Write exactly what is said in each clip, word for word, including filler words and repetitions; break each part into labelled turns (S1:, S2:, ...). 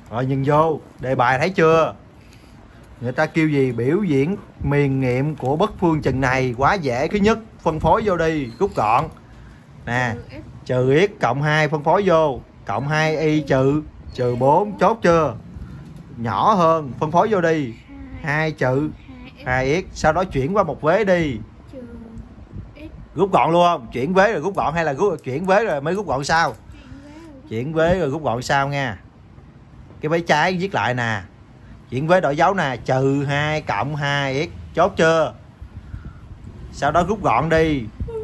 S1: Rồi nhìn vô đề bài thấy chưa, người ta kêu gì, biểu diễn miền nghiệm của bất phương chừng này quá dễ. Thứ nhất phân phối vô đi, rút gọn nè, trừ x cộng hai phân phối vô, cộng hai y trừ trừ bốn, chốt chưa. Nhỏ hơn phân phối vô đi, hai trừ hai x, sau đó chuyển qua một vế đi, rút gọn luôn không, chuyển vế rồi rút gọn hay là rút, chuyển vế rồi mới rút gọn sao, chuyển vế rồi rút gọn sao nha. Cái vế trái viết lại nè, chuyển vế đổi dấu nè, trừ hai cộng hai x, chốt chưa. Sau đó rút gọn đi,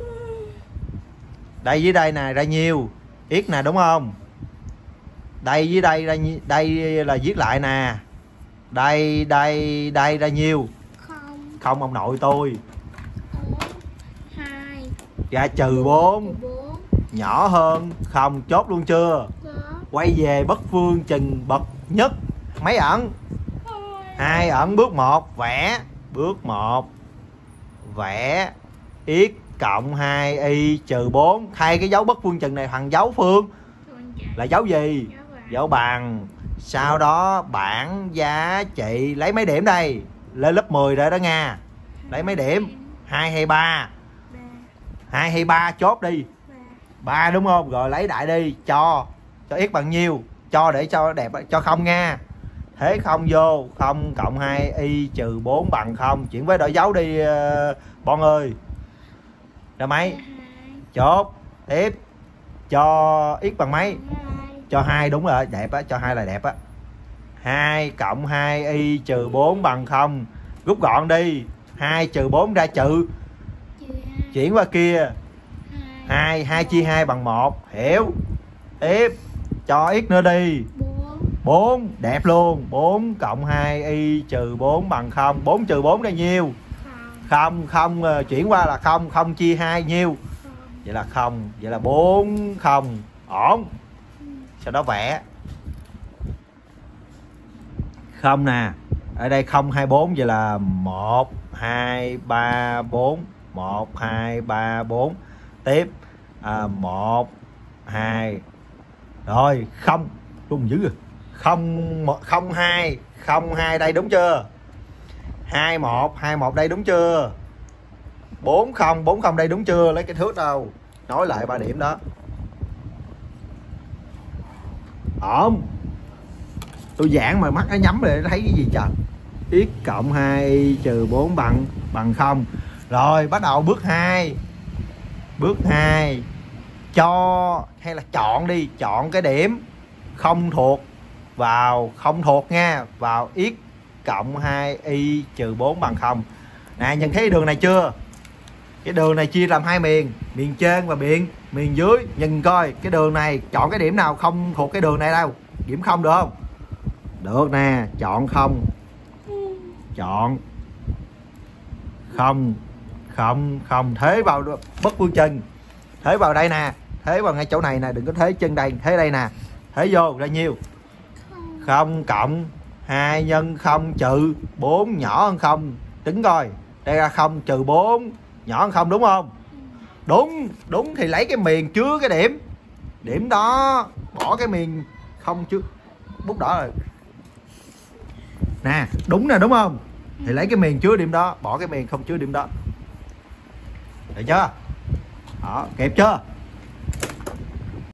S1: đây với đây nè ra nhiêu, x nè đúng không, đây với đây ra nhiêu, đây là viết lại nè, đây đây đây ra nhiêu,
S2: không,
S1: không ông nội tôi,
S2: hai,
S1: ra trừ bốn, nhỏ hơn không, chốt luôn chưa. Quay về bất phương chừng bậc nhất, mấy ẩn, hai ẩn. Bước một vẽ, bước một vẽ x cộng hai y trừ bốn, thay cái dấu bất phương chừng này thành dấu phương là dấu gì, dấu bằng. Sau đó bảng giá trị, lấy mấy điểm đây, lên lớp mười rồi đó nha, lấy mấy điểm, hai hay ba, hai hay ba, chốt đi, ba đúng không. Rồi lấy đại đi, cho cho x bằng nhiêu, cho để cho đẹp, cho không nha, thế không vô, không cộng hai y trừ bốn bằng không, chuyển với đổi dấu đi uh, Bon ơi. Ra mấy, chốt tiếp, cho x bằng mấy, cho hai, đúng rồi, đẹp á, cho hai là đẹp á. Hai cộng hai y trừ bốn bằng không, rút gọn đi, hai trừ bốn ra trừ, chuyển qua kia, hai, hai chia hai bằng một, hiểu. Tiếp, cho x nữa đi, bốn, đẹp luôn, bốn cộng hai y trừ bốn bằng không, bốn trừ bốn ra nhiêu, không, không, chuyển qua là không, không chia hai nhiêu, vậy là không, vậy là bốn không, ổn. Sau đó vẽ không nè, ở đây không hai bốn, vậy là một hai ba bốn, một hai ba bốn. Tiếp à, một hai, rồi không luôn dữ rồi, không không hai, không hai đây đúng chưa, hai một, hai một đây đúng chưa, bốn không, bốn không đây đúng chưa, lấy cái thước đâu, nói lại ba điểm đó. Ổn, tôi giảng mà mắt nó nhắm để thấy cái gì trời. X cộng hai trừ bốn bằng bằng không. Rồi bắt đầu bước hai, bước hai, cho hay là chọn đi, chọn cái điểm không thuộc vào, không thuộc nha, vào x cộng hai y trừ bốn bằng không. Nè, nhìn thấy đường này chưa, cái đường này chia làm hai miền, miền trên và miền miền dưới. Nhìn coi cái đường này, chọn cái điểm nào không thuộc cái đường này đâu, điểm không được không, được nè, chọn không, chọn không, không, không, thế vào bất phương chừng, thế vào đây nè, thế vào ngay chỗ này nè, đừng có thế chân đây, thế đây nè, thế vô ra nhiêu, không cộng hai nhân không trừ bốn, nhỏ hơn không, tính coi, đây ra không trừ bốn, nhỏ hơn không, đúng không, đúng, đúng thì lấy cái miền chứa cái điểm, điểm đó bỏ cái miền không trước, bút đỏ rồi nè, đúng nè, đúng không, thì lấy cái miền chứa điểm đó, bỏ cái miền không chứa điểm đó, được chưa, đó, kịp chưa.